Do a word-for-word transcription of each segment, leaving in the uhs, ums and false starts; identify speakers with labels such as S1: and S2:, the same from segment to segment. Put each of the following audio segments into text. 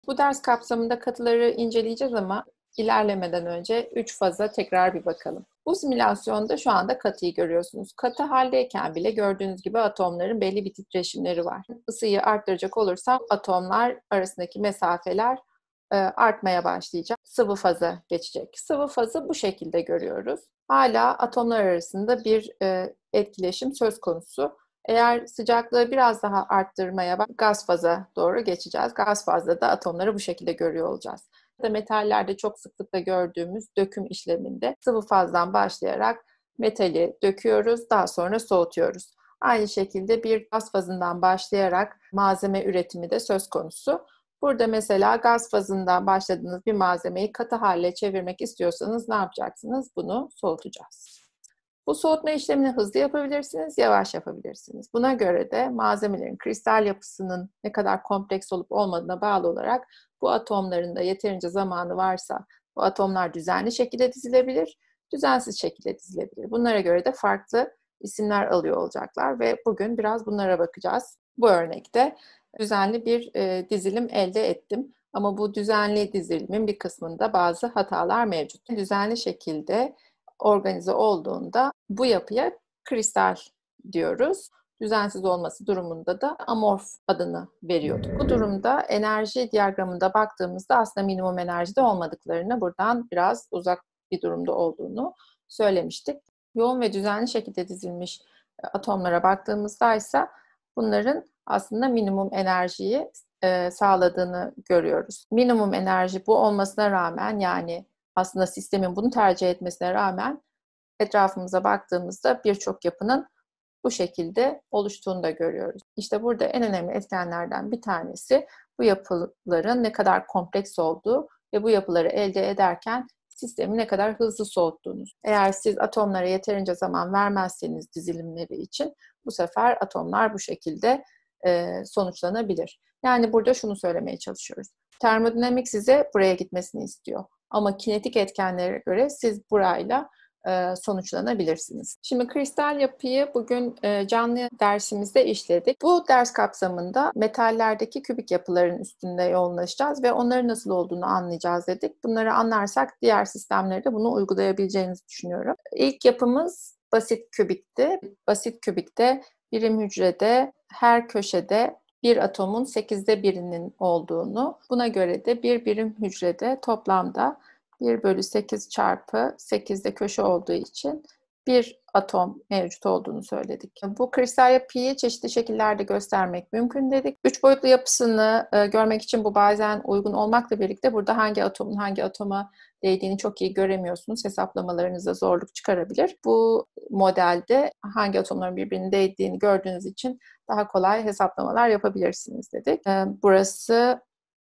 S1: Bu ders kapsamında katıları inceleyeceğiz ama ilerlemeden önce üç faza tekrar bir bakalım. Bu simülasyonda şu anda katıyı görüyorsunuz. Katı haldeyken bile gördüğünüz gibi atomların belli bir titreşimleri var. Isıyı arttıracak olursam atomlar arasındaki mesafeler e, artmaya başlayacak. Sıvı faza geçecek. Sıvı fazı bu şekilde görüyoruz. Hala atomlar arasında bir e, etkileşim söz konusu. Eğer sıcaklığı biraz daha arttırmaya bak, gaz faza doğru geçeceğiz. Gaz fazda da atomları bu şekilde görüyor olacağız. Metallerde çok sıklıkla gördüğümüz döküm işleminde sıvı fazdan başlayarak metali döküyoruz, daha sonra soğutuyoruz. Aynı şekilde bir gaz fazından başlayarak malzeme üretimi de söz konusu. Burada mesela gaz fazından başladığınız bir malzemeyi katı hale çevirmek istiyorsanız ne yapacaksınız? Bunu soğutacağız. Bu soğutma işlemini hızlı yapabilirsiniz, yavaş yapabilirsiniz. Buna göre de malzemelerin kristal yapısının ne kadar kompleks olup olmadığına bağlı olarak bu atomların da yeterince zamanı varsa bu atomlar düzenli şekilde dizilebilir, düzensiz şekilde dizilebilir. Bunlara göre de farklı isimler alıyor olacaklar ve bugün biraz bunlara bakacağız. Bu örnekte düzenli bir e, dizilim elde ettim. Ama bu düzenli dizilimin bir kısmında bazı hatalar mevcut. Düzenli şekilde organize olduğunda bu yapıya kristal diyoruz. Düzensiz olması durumunda da amorf adını veriyorduk. Bu durumda enerji diyagramında baktığımızda aslında minimum enerjide olmadıklarını, buradan biraz uzak bir durumda olduğunu söylemiştik. Yoğun ve düzenli şekilde dizilmiş atomlara baktığımızda ise bunların aslında minimum enerjiyi e, sağladığını görüyoruz. Minimum enerji bu olmasına rağmen, yani aslında sistemin bunu tercih etmesine rağmen etrafımıza baktığımızda birçok yapının bu şekilde oluştuğunu da görüyoruz. İşte burada en önemli etkenlerden bir tanesi bu yapıların ne kadar kompleks olduğu ve bu yapıları elde ederken sistemi ne kadar hızlı soğuttuğunuz. Eğer siz atomlara yeterince zaman vermezseniz dizilimleri için bu sefer atomlar bu şekilde e, sonuçlanabilir. Yani burada şunu söylemeye çalışıyoruz. Termodinamik size buraya gitmesini istiyor. Ama kinetik etkenlere göre siz burayla sonuçlanabilirsiniz. Şimdi kristal yapıyı bugün canlı dersimizde işledik. Bu ders kapsamında metallerdeki kübik yapıların üstünde yoğunlaşacağız ve onların nasıl olduğunu anlayacağız dedik. Bunları anlarsak diğer sistemlerde bunu uygulayabileceğinizi düşünüyorum. İlk yapımız basit kübikti. Basit kübikte birim hücrede her köşede bir atomun sekizde birinin olduğunu, buna göre de bir birim hücrede toplamda bir bölü sekiz çarpı sekizde köşe olduğu için bir atom mevcut olduğunu söyledik. Bu kristal yapıyı çeşitli şekillerde göstermek mümkün dedik. Üç boyutlu yapısını e, görmek için bu bazen uygun olmakla birlikte burada hangi atomun hangi atoma değdiğini çok iyi göremiyorsunuz. Hesaplamalarınızda zorluk çıkarabilir. Bu modelde hangi atomların birbirine değdiğini gördüğünüz için daha kolay hesaplamalar yapabilirsiniz dedik. E, burası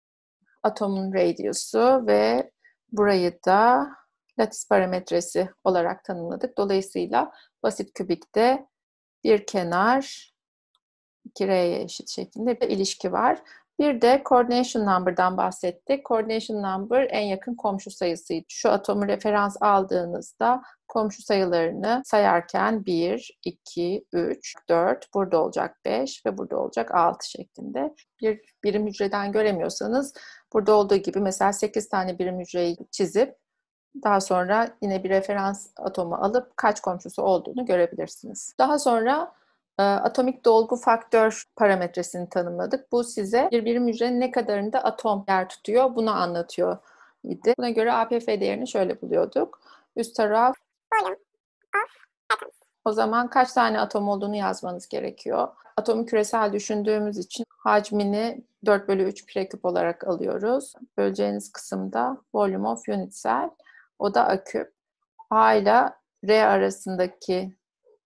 S1: atomun radiyusu ve burayı da lattice parametresi olarak tanımladık. Dolayısıyla basit kübikte bir kenar iki R'ye eşit şeklinde bir ilişki var. Bir de coordination number'dan bahsettik. Coordination number en yakın komşu sayısıydı. Şu atomu referans aldığınızda komşu sayılarını sayarken bir, iki, üç, dört, burada olacak beş ve burada olacak altı şeklinde. Bir birim hücreden göremiyorsanız burada olduğu gibi mesela sekiz tane birim hücreyi çizip daha sonra yine bir referans atomu alıp kaç komşusu olduğunu görebilirsiniz. Daha sonra atomik dolgu faktör parametresini tanımladık. Bu size bir birim hücrenin ne kadarında atom yer tutuyor bunu anlatıyor idi. Buna göre A P F değerini şöyle buluyorduk. Üst taraf volume of atoms. O zaman kaç tane atom olduğunu yazmanız gerekiyor. Atomu küresel düşündüğümüz için hacmini dört bölü üç pireküp olarak alıyoruz. Böleceğiniz kısımda volume of unit cell. O da A küp. A ile R arasındaki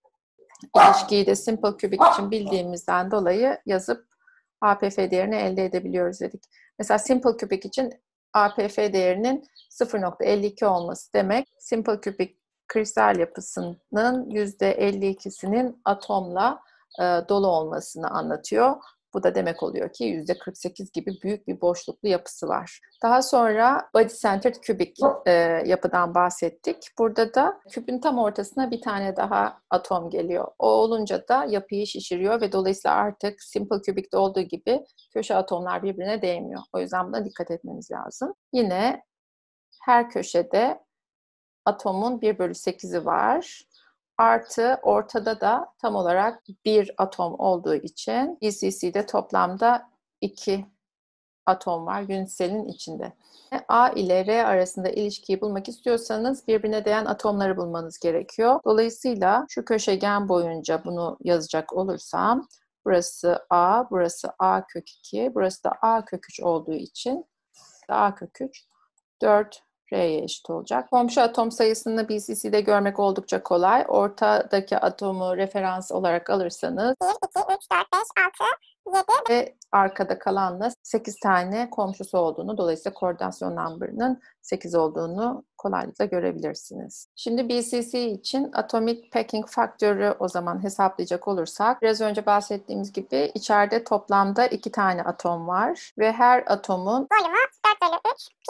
S1: ilişkiyi de simple kübik için bildiğimizden dolayı yazıp A P F değerini elde edebiliyoruz dedik. Mesela simple kübik için A P F değerinin sıfır nokta elli iki olması demek, simple kübik kristal yapısının yüzde elli ikisinin atomla e, dolu olmasını anlatıyor. Bu da demek oluyor ki yüzde kırk sekiz gibi büyük bir boşluklu yapısı var. Daha sonra body centered kübik e, yapıdan bahsettik. Burada da küpün tam ortasına bir tane daha atom geliyor. O olunca da yapıyı şişiriyor ve dolayısıyla artık simple kübikte olduğu gibi köşe atomlar birbirine değmiyor. O yüzden buna dikkat etmemiz lazım. Yine her köşede atomun bir bölü sekizi var. Artı ortada da tam olarak bir atom olduğu için B C C'de toplamda iki atom var unit cell'in içinde. A ile R arasında ilişkiyi bulmak istiyorsanız birbirine değen atomları bulmanız gerekiyor. Dolayısıyla şu köşegen boyunca bunu yazacak olursam burası A, burası A kök iki, burası da A kök üç olduğu için A kök üç dört R'ye eşit olacak. Komşu atom sayısını B C C'de görmek oldukça kolay. Ortadaki atomu referans olarak alırsanız
S2: bir, iki, üç, dört, beş, altı, yedi
S1: ve arkada kalanla sekiz tane komşusu olduğunu, dolayısıyla koordinasyon number'ının sekiz olduğunu kolaylıkla görebilirsiniz. Şimdi B C C için atomic packing faktörü o zaman hesaplayacak olursak, biraz önce bahsettiğimiz gibi içeride toplamda iki tane atom var ve her atomun
S2: volümü dört bölü üç pi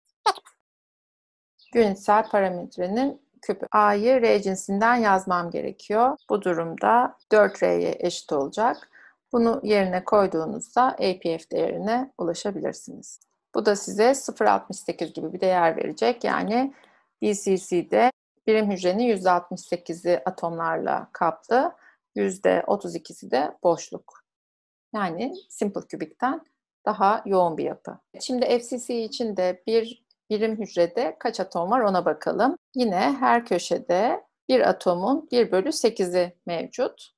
S1: unitsel parametrenin küpü. A'yı R cinsinden yazmam gerekiyor. Bu durumda dört R'ye eşit olacak. Bunu yerine koyduğunuzda A P F değerine ulaşabilirsiniz. Bu da size sıfır virgül altmış sekiz gibi bir değer verecek. Yani B C C'de birim hücrenin yüzde altmış sekizi atomlarla kaplı, yüzde otuz ikisi de boşluk. Yani simple kübikten daha yoğun bir yapı. Şimdi F C C için de bir birim hücrede kaç atom var ona bakalım. Yine her köşede bir atomun bir bölü sekizi mevcut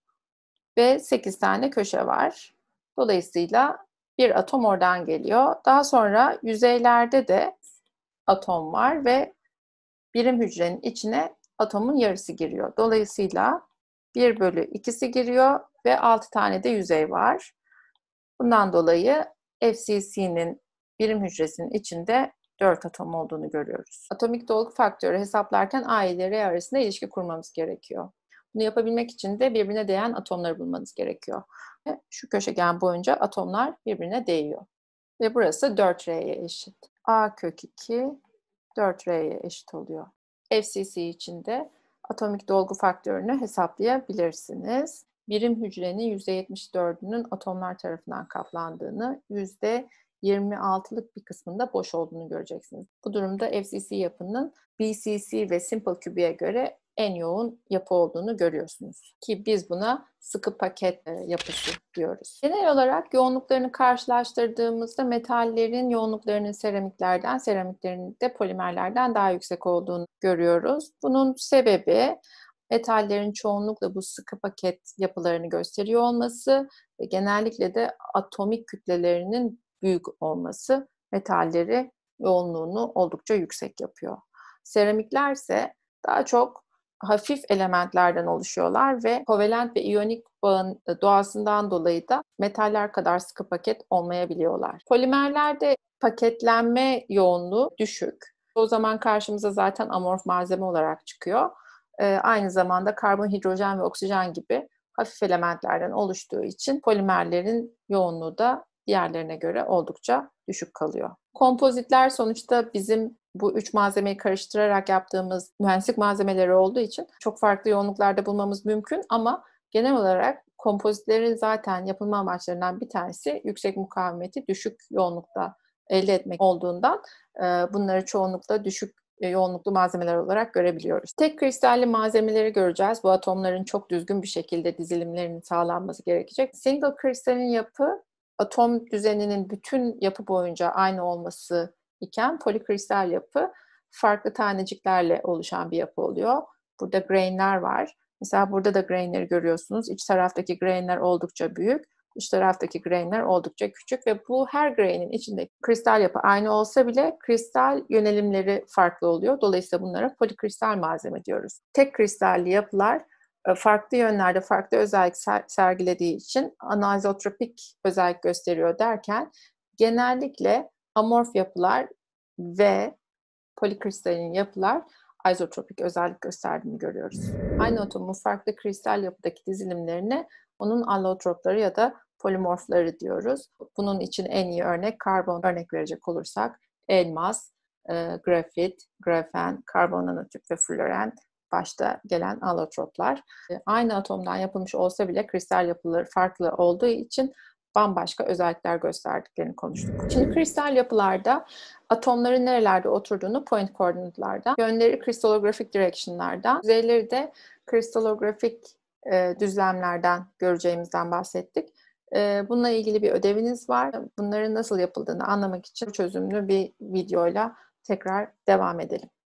S1: ve sekiz tane köşe var. Dolayısıyla bir atom oradan geliyor. Daha sonra yüzeylerde de atom var ve birim hücrenin içine atomun yarısı giriyor. Dolayısıyla bir bölü ikisi giriyor ve altı tane de yüzey var. Bundan dolayı F C C'nin birim hücresinin içinde dört atom olduğunu görüyoruz. Atomik dolgu faktörü hesaplarken A ile R arasında ilişki kurmamız gerekiyor. Bunu yapabilmek için de birbirine değen atomları bulmanız gerekiyor. Şu köşegen boyunca atomlar birbirine değiyor. Ve burası dört R'ye eşit. A kök iki dört R'ye eşit oluyor. F C C için de atomik dolgu faktörünü hesaplayabilirsiniz. Birim hücrenin yüzde yetmiş dördünün atomlar tarafından kaplandığını, yüzde yirmi altılık bir kısmında boş olduğunu göreceksiniz. Bu durumda F C C yapının B C C ve simple kübiğe göre en yoğun yapı olduğunu görüyorsunuz. Ki biz buna sıkı paket yapısı diyoruz. Genel olarak yoğunluklarını karşılaştırdığımızda metallerin yoğunluklarının seramiklerden, seramiklerin de polimerlerden daha yüksek olduğunu görüyoruz. Bunun sebebi metallerin çoğunlukla bu sıkı paket yapılarını gösteriyor olması ve genellikle de atomik kütlelerinin büyük olması metalleri yoğunluğunu oldukça yüksek yapıyor. Seramikler ise daha çok hafif elementlerden oluşuyorlar ve kovalent ve iyonik bağın doğasından dolayı da metaller kadar sıkı paket olmayabiliyorlar. Polimerlerde paketlenme yoğunluğu düşük. O zaman karşımıza zaten amorf malzeme olarak çıkıyor. Ee, aynı zamanda karbon, hidrojen ve oksijen gibi hafif elementlerden oluştuğu için polimerlerin yoğunluğu da diğerlerine göre oldukça düşük kalıyor. Kompozitler sonuçta bizim bu üç malzemeyi karıştırarak yaptığımız mühendislik malzemeleri olduğu için çok farklı yoğunluklarda bulmamız mümkün ama genel olarak kompozitlerin zaten yapılma amaçlarından bir tanesi yüksek mukavemeti düşük yoğunlukta elde etmek olduğundan bunları çoğunlukla düşük yoğunluklu malzemeler olarak görebiliyoruz. Tek kristalli malzemeleri göreceğiz. Bu atomların çok düzgün bir şekilde dizilimlerinin sağlanması gerekecek. Single kristalin yapı atom düzeninin bütün yapı boyunca aynı olması iken polikristal yapı farklı taneciklerle oluşan bir yapı oluyor. Burada grainler var. Mesela burada da grainleri görüyorsunuz. İç taraftaki grainler oldukça büyük, dış taraftaki grainler oldukça küçük ve bu her grainin içindeki kristal yapı aynı olsa bile kristal yönelimleri farklı oluyor. Dolayısıyla bunlara polikristal malzeme diyoruz. Tek kristalli yapılar farklı yönlerde farklı özellik sergilediği için anisotropik özellik gösteriyor derken genellikle amorf yapılar ve polikristalin yapılar izotropik özellik gösterdiğini görüyoruz. Aynı atomun farklı kristal yapıdaki dizilimlerine onun allotropları ya da polimorfları diyoruz. Bunun için en iyi örnek karbon örnek verecek olursak elmas, e, grafit, grafen, karbon nanotüp ve floren başta gelen alotroplar. E, aynı atomdan yapılmış olsa bile kristal yapıları farklı olduğu için bambaşka özellikler gösterdiklerini konuştuk. Şimdi kristal yapılarda atomların nerelerde oturduğunu point koordinatlardan, yönleri kristallografik direction'lardan, yüzeyleri de kristallografik e, düzlemlerden göreceğimizden bahsettik. E, bununla ilgili bir ödeviniz var. Bunların nasıl yapıldığını anlamak için çözümlü bir videoyla tekrar devam edelim.